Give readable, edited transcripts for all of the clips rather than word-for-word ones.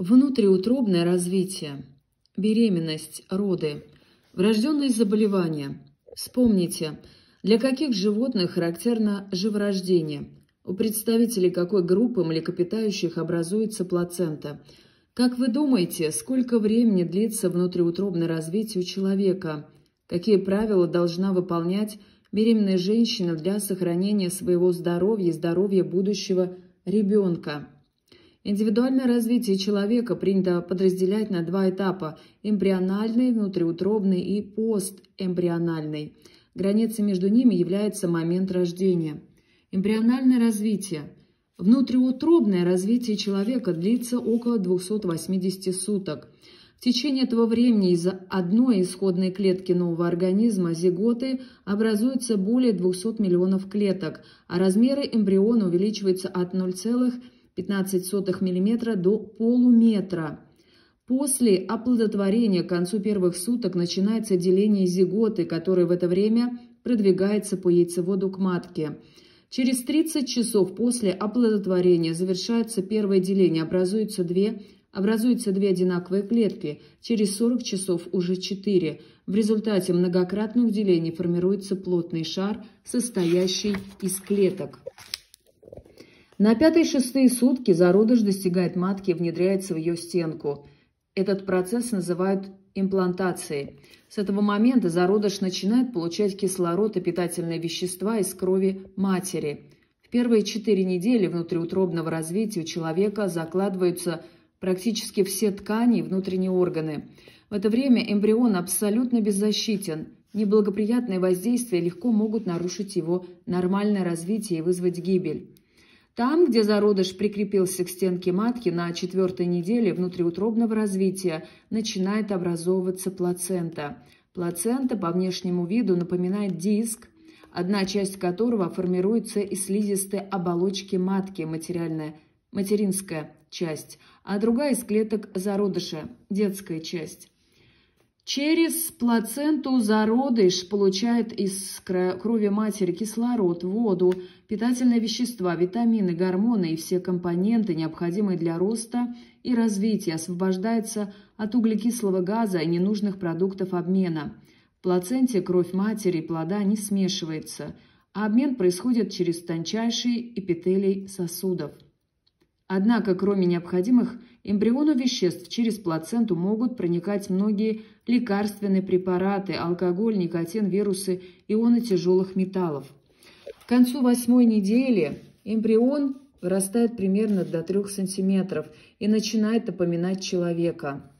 Внутриутробное развитие, беременность, роды, врожденные заболевания. Вспомните, для каких животных характерно живорождение, у представителей какой группы млекопитающих образуется плацента. Как вы думаете, сколько времени длится внутриутробное развитие у человека? Какие правила должна выполнять беременная женщина для сохранения своего здоровья и здоровья будущего ребенка? Индивидуальное развитие человека принято подразделять на два этапа – эмбриональный, внутриутробный и постэмбриональный. Границей между ними является момент рождения. Эмбриональное развитие. Внутриутробное развитие человека длится около 280 суток. В течение этого времени из одной исходной клетки нового организма, зиготы, образуется более 200 миллионов клеток, а размеры эмбриона увеличиваются от 0,15 мм до полуметра. После оплодотворения к концу первых суток начинается деление зиготы, которое в это время продвигается по яйцеводу к матке. Через 30 часов после оплодотворения завершается первое деление, образуются две одинаковые клетки, через 40 часов уже 4. В результате многократных делений формируется плотный шар, состоящий из клеток. На 5-6 сутки зародыш достигает матки и внедряется в ее стенку. Этот процесс называют имплантацией. С этого момента зародыш начинает получать кислород и питательные вещества из крови матери. В первые 4 недели внутриутробного развития у человека закладываются практически все ткани и внутренние органы. В это время эмбрион абсолютно беззащитен. Неблагоприятные воздействия легко могут нарушить его нормальное развитие и вызвать гибель. Там, где зародыш прикрепился к стенке матки, на 4-й неделе внутриутробного развития начинает образовываться плацента. Плацента по внешнему виду напоминает диск, одна часть которого формируется из слизистой оболочки матки, материнская часть, а другая из клеток зародыша, детская часть. Через плаценту зародыш получает из крови матери кислород, воду, питательные вещества, витамины, гормоны и все компоненты, необходимые для роста и развития, освобождается от углекислого газа и ненужных продуктов обмена. В плаценте кровь матери и плода не смешивается, а обмен происходит через тончайший эпителий сосудов. Однако, кроме необходимых эмбриону веществ, через плаценту могут проникать многие лекарственные препараты, алкоголь, никотин, вирусы, ионы тяжелых металлов. К концу 8-й недели эмбрион вырастает примерно до 3 см и начинает напоминать человека.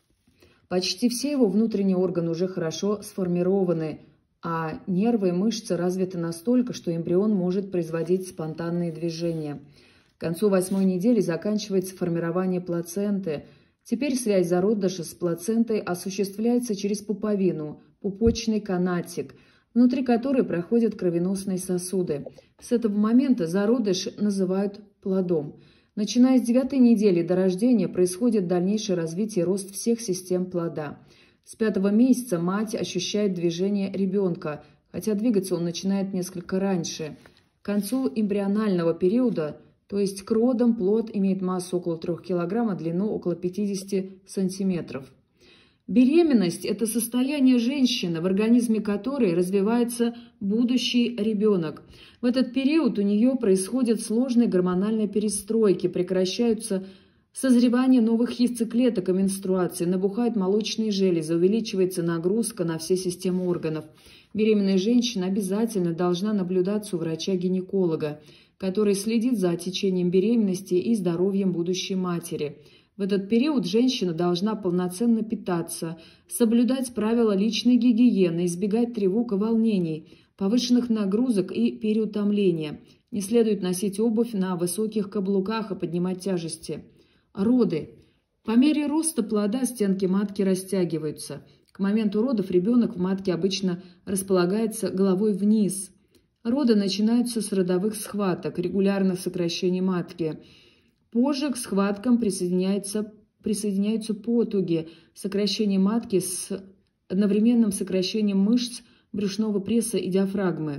Почти все его внутренние органы уже хорошо сформированы, а нервы и мышцы развиты настолько, что эмбрион может производить спонтанные движения. К концу 8-й недели заканчивается формирование плаценты. Теперь связь зародыша с плацентой осуществляется через пуповину, пупочный канатик, внутри которой проходят кровеносные сосуды. С этого момента зародыш называют плодом. Начиная с 9-й недели до рождения происходит дальнейшее развитие и рост всех систем плода. С 5-го месяца мать ощущает движение ребенка, хотя двигаться он начинает несколько раньше. К концу эмбрионального периода, то есть к родам, плод имеет массу около 3 кг, а длину около 50 см. Беременность – это состояние женщины, в организме которой развивается будущий ребенок. В этот период у нее происходят сложные гормональные перестройки, прекращаются созревание новых яйцеклеток и менструации, набухают молочные железы, увеличивается нагрузка на все системы органов. Беременная женщина обязательно должна наблюдаться у врача-гинеколога, который следит за течением беременности и здоровьем будущей матери. В этот период женщина должна полноценно питаться, соблюдать правила личной гигиены, избегать тревог и волнений, повышенных нагрузок и переутомления. Не следует носить обувь на высоких каблуках и поднимать тяжести. Роды. По мере роста плода стенки матки растягиваются. К моменту родов ребенок в матке обычно располагается головой вниз. Роды начинаются с родовых схваток, регулярных сокращений матки. Позже к схваткам присоединяются потуги, сокращение матки с одновременным сокращением мышц брюшного пресса и диафрагмы.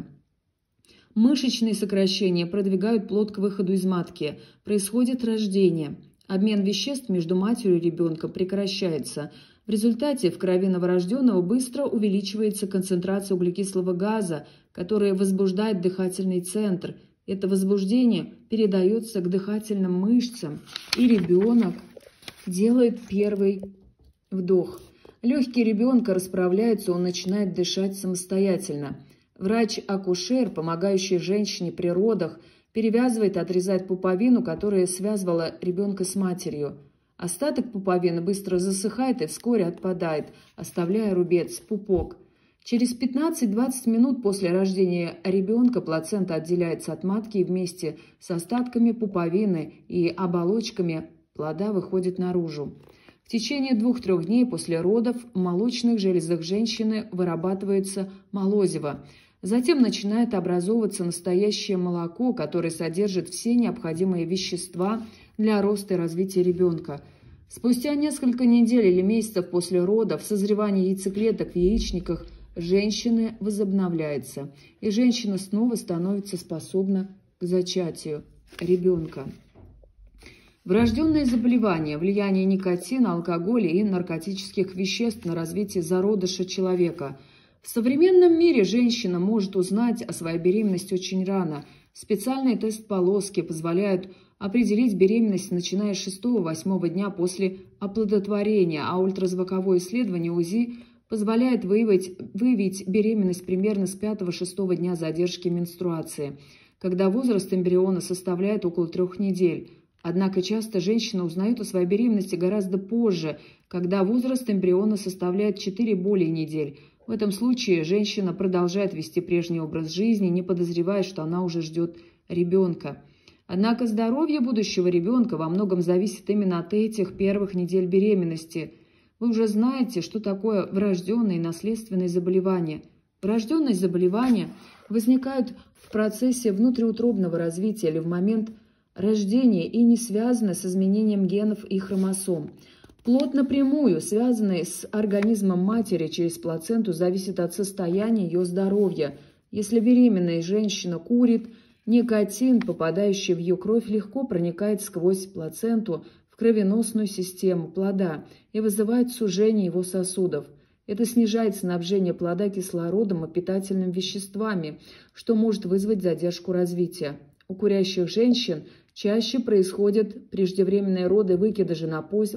Мышечные сокращения продвигают плод к выходу из матки. Происходит рождение. Обмен веществ между матерью и ребенком прекращается. В результате в крови новорожденного быстро увеличивается концентрация углекислого газа, который возбуждает дыхательный центр. Это возбуждение передается к дыхательным мышцам, и ребенок делает первый вдох. Легкие ребенка расправляются, он начинает дышать самостоятельно. Врач-акушер, помогающий женщине при родах, перевязывает и отрезает пуповину, которая связывала ребенка с матерью. Остаток пуповины быстро засыхает и вскоре отпадает, оставляя рубец, пупок. Через 15-20 минут после рождения ребенка плацента отделяется от матки и вместе с остатками пуповины и оболочками плода выходит наружу. В течение 2-3 дней после родов в молочных железах женщины вырабатывается молозиво. Затем начинает образовываться настоящее молоко, которое содержит все необходимые вещества для роста и развития ребенка. Спустя несколько недель или месяцев после родов созревание яйцеклеток в яичниках женщины возобновляется, и женщина снова становится способна к зачатию ребенка. Врожденные заболевания, влияние никотина, алкоголя и наркотических веществ на развитие зародыша человека. В современном мире женщина может узнать о своей беременности очень рано. Специальные тест-полоски позволяют определить беременность, начиная с 6-8 дня после оплодотворения, а ультразвуковое исследование УЗИ позволяет выявить беременность примерно с 5-6 дня задержки менструации, когда возраст эмбриона составляет около 3 недель. Однако часто женщина узнает о своей беременности гораздо позже, когда возраст эмбриона составляет 4 более недель. В этом случае женщина продолжает вести прежний образ жизни, не подозревая, что она уже ждет ребенка. Однако здоровье будущего ребенка во многом зависит именно от этих первых недель беременности. Вы уже знаете, что такое врожденные и наследственные заболевания. Врожденные заболевания возникают в процессе внутриутробного развития или в момент рождения и не связаны с изменением генов и хромосом. Плод напрямую, связанный с организмом матери через плаценту, зависит от состояния ее здоровья. Если беременная женщина курит, никотин, попадающий в ее кровь, легко проникает сквозь плаценту в кровеносную систему плода и вызывает сужение его сосудов. Это снижает снабжение плода кислородом и питательными веществами, что может вызвать задержку развития. У курящих женщин чаще происходят преждевременные роды выкидыши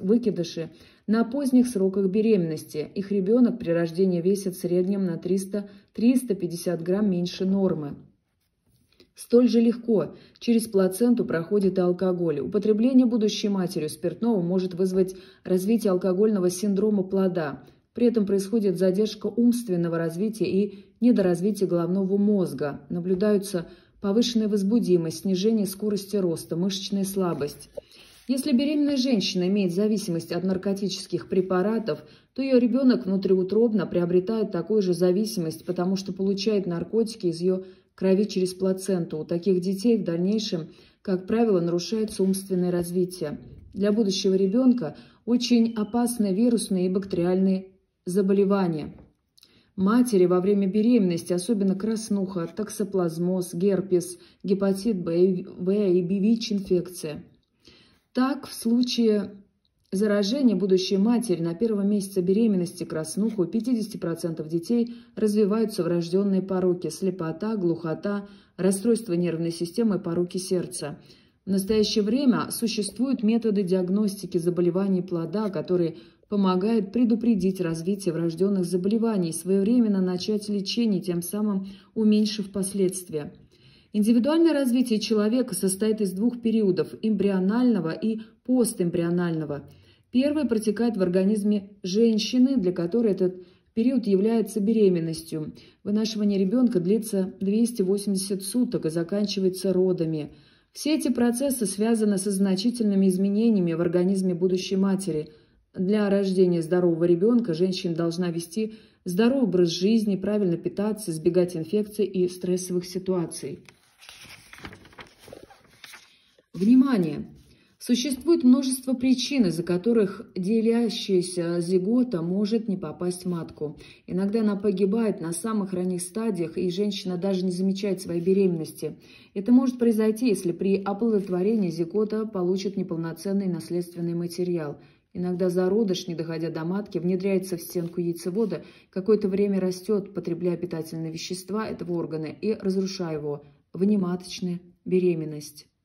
на поздних сроках беременности. Их ребенок при рождении весит в среднем на 300-350 грамм меньше нормы. Столь же легко через плаценту проходит и алкоголь. Употребление будущей матерью спиртного может вызвать развитие алкогольного синдрома плода. При этом происходит задержка умственного развития и недоразвитие головного мозга. Наблюдаются повышенная возбудимость, снижение скорости роста, мышечная слабость. Если беременная женщина имеет зависимость от наркотических препаратов, то ее ребенок внутриутробно приобретает такую же зависимость, потому что получает наркотики из ее крови через плаценту. У таких детей в дальнейшем, как правило, нарушается умственное развитие. Для будущего ребенка очень опасны вирусные и бактериальные заболевания. Матери во время беременности, особенно краснуха, токсоплазмоз, герпес, гепатит В и ВИЧ-инфекция. Так, в случае заражения будущей матери на первом месяце беременности краснуху у 50% детей развиваются врожденные пороки – слепота, глухота, расстройство нервной системы и пороки сердца. В настоящее время существуют методы диагностики заболеваний плода, которые помогают предупредить развитие врожденных заболеваний, своевременно начать лечение, тем самым уменьшив последствия. Индивидуальное развитие человека состоит из 2 периодов – эмбрионального и постэмбрионального. Первый протекает в организме женщины, для которой этот период является беременностью. Вынашивание ребенка длится 280 суток и заканчивается родами. Все эти процессы связаны со значительными изменениями в организме будущей матери. Для рождения здорового ребенка женщина должна вести здоровый образ жизни, правильно питаться, избегать инфекций и стрессовых ситуаций. Внимание! Существует множество причин, из-за которых делящаяся зигота может не попасть в матку. Иногда она погибает на самых ранних стадиях, и женщина даже не замечает своей беременности. Это может произойти, если при оплодотворении зигота получит неполноценный наследственный материал. Иногда зародыш, не доходя до матки, внедряется в стенку яйцевода, какое-то время растет, потребляя питательные вещества этого органа и разрушая его. Внематочная беременность.